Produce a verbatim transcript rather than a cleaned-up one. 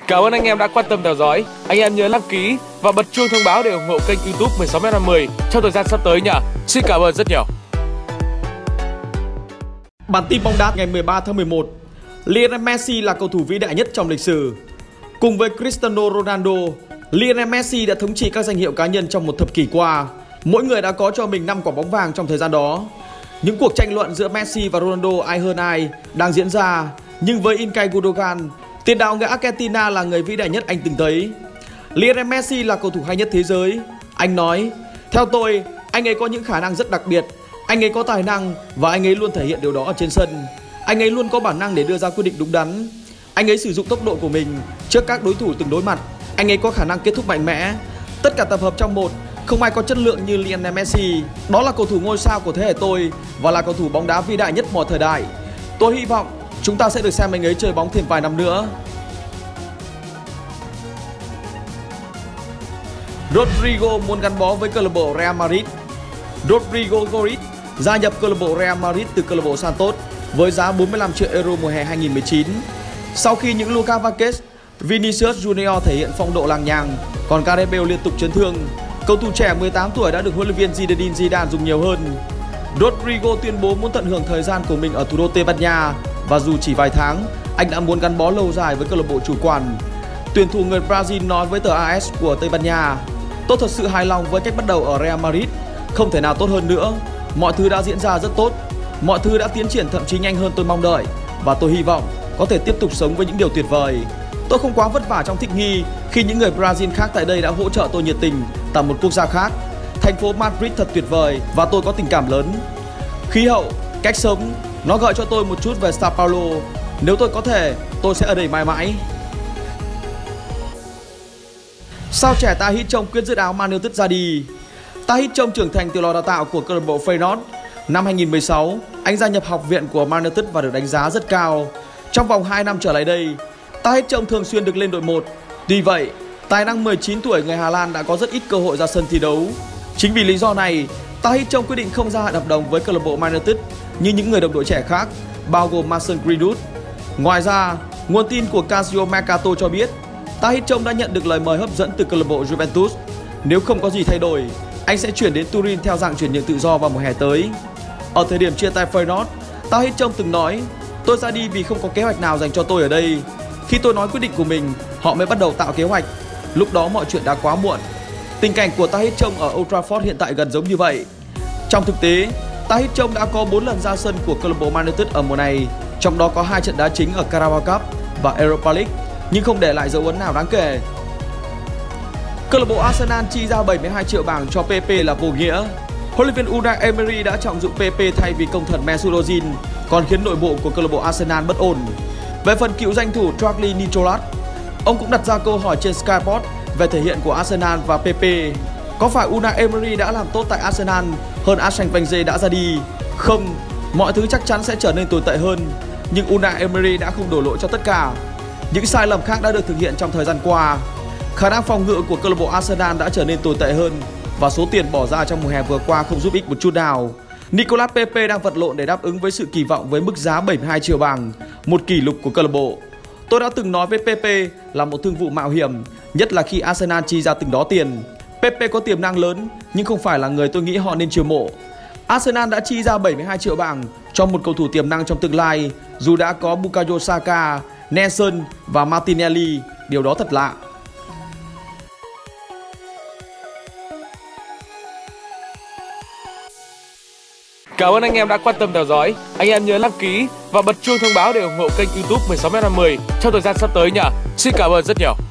Cảm ơn anh em đã quan tâm theo dõi. Anh em nhớ đăng ký và bật chuông thông báo để ủng hộ kênh YouTube mười sáu mét năm mươi trong thời gian sắp tới nhá. Xin cảm ơn rất nhiều. Bản tin bóng đá ngày mười ba tháng mười một. Lionel Messi là cầu thủ vĩ đại nhất trong lịch sử. Cùng với Cristiano Ronaldo, Lionel Messi đã thống trị các danh hiệu cá nhân trong một thập kỷ qua. Mỗi người đã có cho mình năm quả bóng vàng trong thời gian đó. Những cuộc tranh luận giữa Messi và Ronaldo ai hơn ai đang diễn ra, nhưng với Ilkay Gundogan, tiền đạo người Argentina là người vĩ đại nhất anh từng thấy. Lionel Messi là cầu thủ hay nhất thế giới. Anh nói, theo tôi, anh ấy có những khả năng rất đặc biệt. Anh ấy có tài năng và anh ấy luôn thể hiện điều đó ở trên sân. Anh ấy luôn có bản năng để đưa ra quyết định đúng đắn. Anh ấy sử dụng tốc độ của mình trước các đối thủ từng đối mặt. Anh ấy có khả năng kết thúc mạnh mẽ. Tất cả tập hợp trong một, không ai có chất lượng như Lionel Messi. Đó là cầu thủ ngôi sao của thế hệ tôi và là cầu thủ bóng đá vĩ đại nhất mọi thời đại. Tôi hy vọng chúng ta sẽ được xem anh ấy chơi bóng thêm vài năm nữa. Rodrigo muốn gắn bó với câu lạc bộ Real Madrid. Rodrigo Goris gia nhập câu lạc bộ Real Madrid từ câu lạc bộ Santos với giá bốn mươi lăm triệu euro mùa hè hai nghìn không trăm mười chín. Sau khi những Lucas Vázquez, Vinicius Junior thể hiện phong độ làng nhàng, còn Gareth Bale liên tục chấn thương, cầu thủ trẻ mười tám tuổi đã được huấn luyện viên Zinedine Zidane dùng nhiều hơn. Rodrigo tuyên bố muốn tận hưởng thời gian của mình ở thủ đô Tây Ban Nha và dù chỉ vài tháng, anh đã muốn gắn bó lâu dài với câu lạc bộ chủ quản. Tuyển thủ người Brazil nói với tờ a ét của Tây Ban Nha, tôi thật sự hài lòng với cách bắt đầu ở Real Madrid, không thể nào tốt hơn nữa. Mọi thứ đã diễn ra rất tốt, mọi thứ đã tiến triển thậm chí nhanh hơn tôi mong đợi và tôi hy vọng có thể tiếp tục sống với những điều tuyệt vời. Tôi không quá vất vả trong thích nghi khi những người Brazil khác tại đây đã hỗ trợ tôi nhiệt tình tại một quốc gia khác. Thành phố Madrid thật tuyệt vời và tôi có tình cảm lớn. Khí hậu, cách sống, nó gợi cho tôi một chút về Sao Paulo. Nếu tôi có thể, tôi sẽ ở đây mãi mãi. Sao trẻ Tahith Chong quyết dứt áo Man United ra đi. Tahith Chong trưởng thành từ lò đào tạo của câu lạc bộ Feyenoord. Năm hai nghìn không trăm mười sáu, anh gia nhập học viện của Man United và được đánh giá rất cao. Trong vòng hai năm trở lại đây, Tahith Chong thường xuyên được lên đội một. Tuy vậy, tài năng mười chín tuổi người Hà Lan đã có rất ít cơ hội ra sân thi đấu. Chính vì lý do này, Tahith Chong quyết định không gia hạn hợp đồng với câu lạc bộ Man United như những người đồng đội trẻ khác, bao gồm Mason Greenwood. Ngoài ra, nguồn tin của Calcio Mercato cho biết, Tahith Chong đã nhận được lời mời hấp dẫn từ câu lạc bộ Juventus. Nếu không có gì thay đổi, anh sẽ chuyển đến Turin theo dạng chuyển nhượng tự do vào mùa hè tới. Ở thời điểm chia tay Feyenoord, Tahith Chong từng nói, tôi ra đi vì không có kế hoạch nào dành cho tôi ở đây. Khi tôi nói quyết định của mình, họ mới bắt đầu tạo kế hoạch. Lúc đó mọi chuyện đã quá muộn. Tình cảnh của Tahith Chong ở Old Trafford hiện tại gần giống như vậy. Trong thực tế, Tahith Chong đã có bốn lần ra sân của câu lạc bộ Man United ở mùa này, trong đó có hai trận đá chính ở Carabao Cup và Europa League, nhưng không để lại dấu ấn nào đáng kể. Câu lạc bộ Arsenal chi ra bảy mươi hai triệu bảng cho pê pê là vô nghĩa. Huấn luyện viên Unai Emery đã trọng dụng pê pê thay vì công thần Mesut Ozil, còn khiến nội bộ của câu lạc bộ Arsenal bất ổn. Về phần cựu danh thủ Charlie Nicholas, ông cũng đặt ra câu hỏi trên Sky Sports về thể hiện của Arsenal và pê pê. Có phải Unai Emery đã làm tốt tại Arsenal hơn Arsene Wenger đã ra đi? Không, mọi thứ chắc chắn sẽ trở nên tồi tệ hơn. Nhưng Unai Emery đã không đổ lỗi cho tất cả. Những sai lầm khác đã được thực hiện trong thời gian qua. Khả năng phòng ngự của câu lạc bộ Arsenal đã trở nên tồi tệ hơn và số tiền bỏ ra trong mùa hè vừa qua không giúp ích một chút nào. Nicolas Pepe đang vật lộn để đáp ứng với sự kỳ vọng với mức giá bảy mươi hai triệu bảng, một kỷ lục của câu lạc bộ. Tôi đã từng nói với Pepe là một thương vụ mạo hiểm, nhất là khi Arsenal chi ra từng đó tiền. Pepe có tiềm năng lớn nhưng không phải là người tôi nghĩ họ nên chiêu mộ. Arsenal đã chi ra bảy mươi hai triệu bảng cho một cầu thủ tiềm năng trong tương lai, dù đã có Bukayo Saka, Nelson và Martinelli, điều đó thật lạ. Cảm ơn anh em đã quan tâm theo dõi. Anh em nhớ đăng ký và bật chuông thông báo để ủng hộ kênh YouTube mười sáu mét năm mươi trong thời gian sắp tới nhá. Xin cảm ơn rất nhiều.